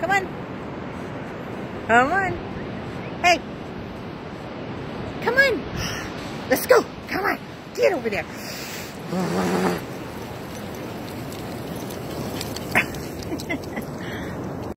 Come on. Come on. Hey. Come on. Let's go. Come on. Get over there.